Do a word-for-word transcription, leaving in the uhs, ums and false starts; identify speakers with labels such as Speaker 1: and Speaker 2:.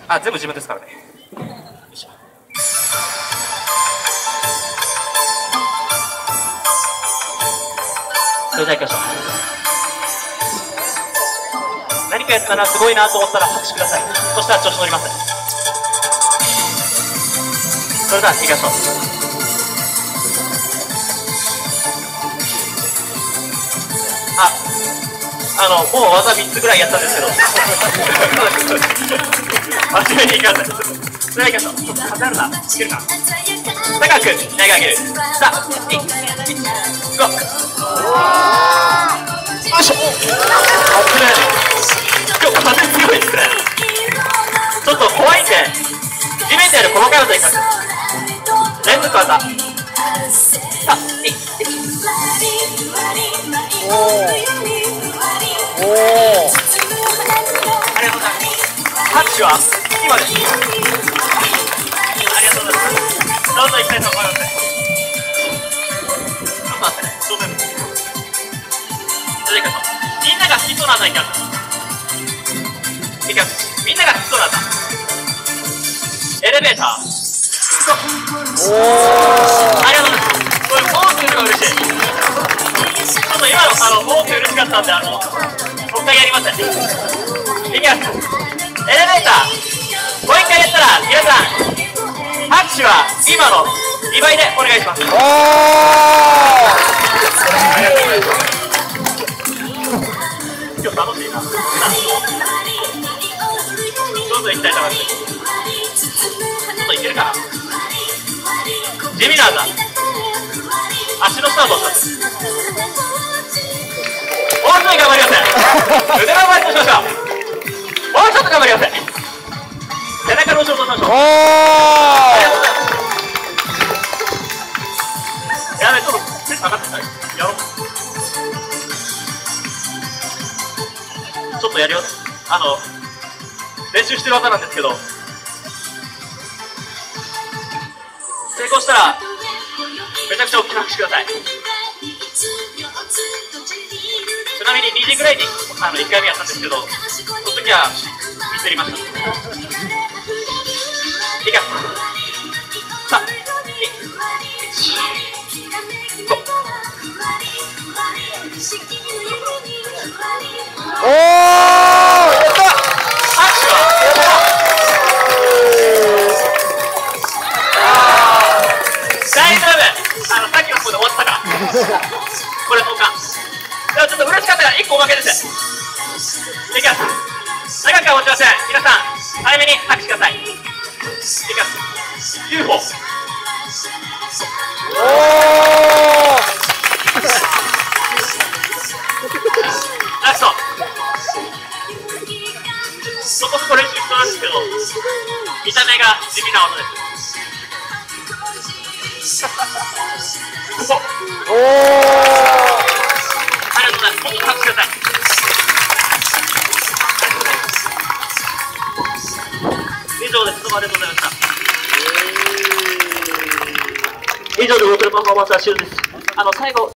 Speaker 1: あ、全部自分ですからね。よいしょ。それじゃあ行きましょう。何かやったらすごいなと思ったら拍手ください。そしたら調子乗ります。それでは行きましょう。あ、あの、もう技みっつぐらいやったんですけど真面目にいきます。それでは行きましょう。数あるな、いけるか。高く投げ上げる。さあ、いち、いち、ご。よいしょ。あぶねえ。今日風強いですね。ちょっと怖いんで、地面でやる細かい技いきます。連続技。さあ、いち、いち。おー。おー。ありがとうございます。拍手は今です。ありがとうございます。どうぞ行きたいと思います。ちょっと待ってね、正面向き。それでいきましょう。みんなが好きそうな技いきます。いきます。みんなが好きそうな技。エレベーター。おー。ありがとうございます。これ、ポーズするのが嬉しい。ちょっと今の、あの、ポーズ嬉しかったんで、あの、もう一回やりますね。いきます。エレベーター。もう一回やったら、皆さん、拍手は今のにばいでお願いします。おー。ありがとうございます。今日楽しいな。どんどん行きたいと思います。ちょっといけるかな。地味な技。足のスタートをします。もうちょい頑張りません。腕の前としましょう。もうちょっと頑張りません。背中の後ろとしましょう。おー。やべ、ちょっと手下がってない。やろう。ちょっとやるよ。あの練習してる技なんですけど、成功したらめちゃくちゃ大きな拍手ください。ちなみににじぐらいにあのいっかいめやったんですけど、その時はミスりました。いきます。さあ、いち、ご。おー、やった。拍手は大丈夫。あのさっきのとこで終わったからこれそうか。でもちょっと嬉しかったからいっこおまけです。いきます。長くは持ちません。皆さん早めに拍手ください。いきます。 ユーフォー。 おー。ラスト。そこそこ練習してたんですけど、見た目が地味な技です。ここ。おー。ありがとうございます。もっと拍手ください。以上です。どうもありがとうございました。以上で僕のパフォーマンスは終了です。あの最後